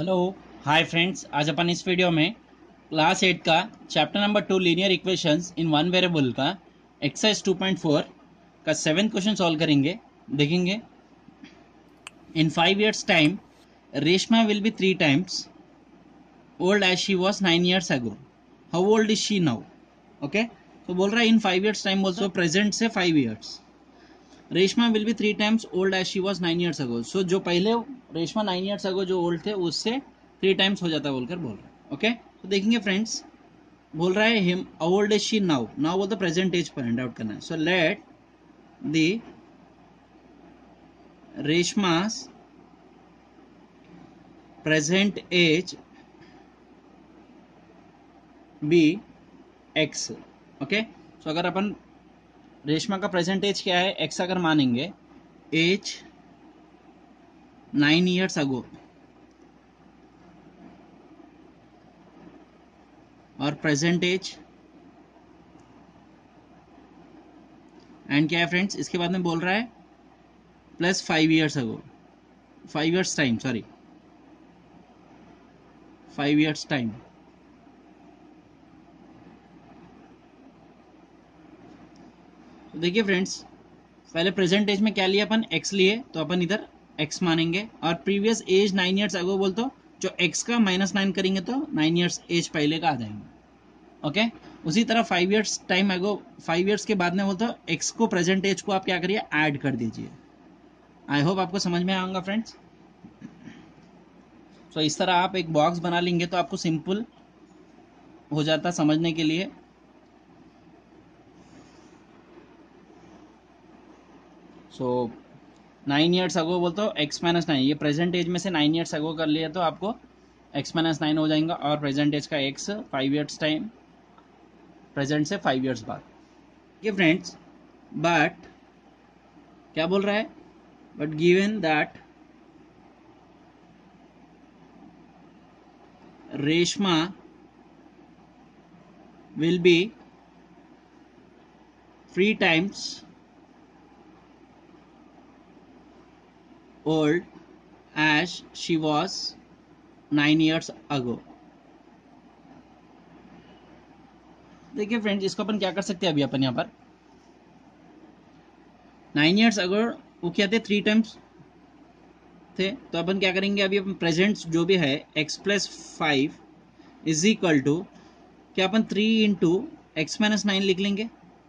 Hello hi friends, आज अपन इस video में क्लास 8 का chapter number 2 linear equations in one variable का एक्सरसाइज 2.4 का 7th क्वेश्चन सॉल्व करेंगे। देखेंगे in 5 years time Reshma will be 3 times old as she was 9 years ago. How old is she now? Okay, तो बोल रहा है इन 5 years टाइम बोल, present से 5 years Reshma will be 3 times old as she was 9 years ago. So जो पहले Reshma 9 years अगो जो old थे उससे 3 times हो जाता बोलकर बोल रहा है। ओके, तो देखेंगे फ्रेंड्स, बोल रहा है him old as she now. Now बोलते प्रेजेंट एज पर फाइंड आउट करना है। So let the Reshma's present age be X. Okay, so अगर अपन रेशमा का प्रेजेंट एज क्या है, एक्स अगर मानेंगे, एज 9 years अगो और प्रेजेंट एज एंड क्या है फ्रेंड्स, इसके बाद में बोल रहा है plus 5 years ago, 5 years time, sorry 5 years time. तो देखिए फ्रेंड्स, पहले प्रेजेंट एज में क्या लिया अपन, एक्स लिए, तो अपन इधर एक्स मानेंगे और प्रीवियस एज 9 years अगो बोल, तो जो एक्स का -9 करेंगे तो 9 years एज पहले का आ जाएंगे। ओके, उसी तरह 5 years टाइम अगो, 5 years के बाद में बोलते हो एक्स को प्रेजेंट एज को आप क्या करिए, ऐड कर दीजिए। आई होप आपको समझ में आऊंगा फ्रेंड्स। तो इस तरह आप एक बॉक्स बना लेंगे तो आपको सिंपल हो जाता समझने के लिए। सो 9 years अगो बोलते हो एक्स -9, ये प्रेजेंट एज में से 9 years अगो कर लिया तो आपको एक्स -9 हो जाएगा और प्रेजेंट एज का एक्स 5 years टाइम, प्रेजेंट से 5 years बाद। ये फ्रेंड्स, बट क्या बोल रहा है, but given that Reshma will be 3 times old as she was 9 years ago। देखिए फ्रेंड्स, इसको अपन क्या कर सकते हैं, अभी अपन यहाँ पर 9 years अगो वो क्या थे, 3 times थे, तो अपन क्या करेंगे, अभी अपन प्रेजेंट जो भी है x + 5 इज इक्वल टू क्या, अपन 3 × x - 9 लिख लेंगे।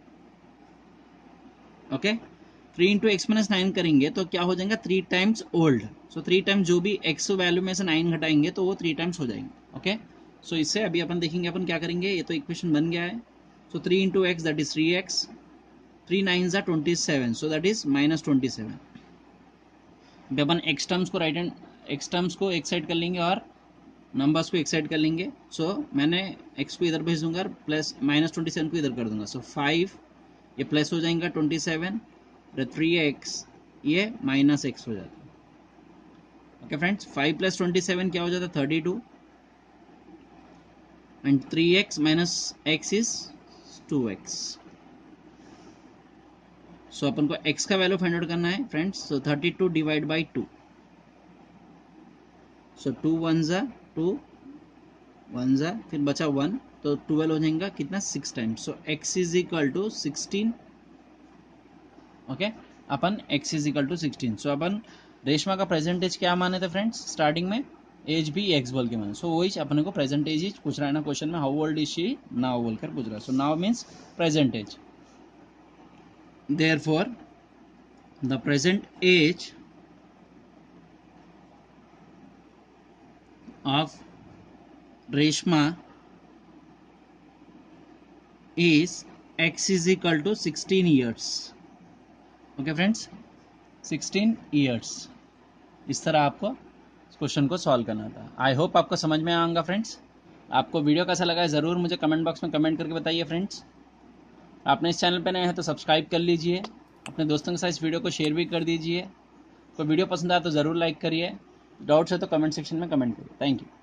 ओके, 3 × x - 9 करेंगे तो क्या हो जाएगा, 3 times ओल्ड। सो 3 times जो भी x वैल्यू में से 9 घटाएंगे तो वो 3 times हो जाएंगे। ओके, सो इससे अभी अपन देखेंगे अपन क्या करेंगे, ये तो इक्वेशन बन गया है। So 3 × x that is 3x, 3 9s are 27, so that is -27। अभी अपन x टर्म्स को राइट हैंड, x टर्म्स को एक साइड कर लेंगे और नंबर्स को एक साइड कर लेंगे। सो मैंने x को इधर भेज दूंगा और प्लस -27 को इधर कर दूंगा। सो 5 ये प्लस हो जाएगा 27, 3x ये -x हो जाता है। ओके फ्रेंड्स, 5 + 27 क्या हो जाता है, 32 and 3x - x is 2x। So अपन को x का वैल्यू फाइंड आउट करना है friends. So 32 divide by 2, so 2 1 ज़ा 2 1 ज़ा, फिर बचा 1 तो 12 हो जाएगा कितना, 6 times। So x is equal to 16। Okay, अपन x is equal to 16। So अपन रेशमा का प्रेजेंट एज क्या माने थे फ्रेंड्स, स्टार्टिंग में एज भी एक्स बोल के माने। सो वही अपने को प्रेजेंट एज पूछ रहा है ना क्वेश्चन में, how old is she now बोलकर पूछ रहा है। So now means present age, therefore the present age of Reshma is x is equal to 16 years। Okay friends, 16 years। इस तरह आपको क्वेश्चन को सॉल्व करना था। आई होप आपको समझ में आएगा फ्रेंड्स। आपको वीडियो कैसा लगा है ज़रूर मुझे कमेंट बॉक्स में कमेंट करके बताइए फ्रेंड्स। आपने इस चैनल पर नए हैं तो सब्सक्राइब कर लीजिए, अपने दोस्तों के साथ इस वीडियो को शेयर भी कर दीजिए। कोई वीडियो पसंद आए तो ज़रूर लाइक करिए, डाउट्स है तो कमेंट सेक्शन में कमेंट करिए। Thank you.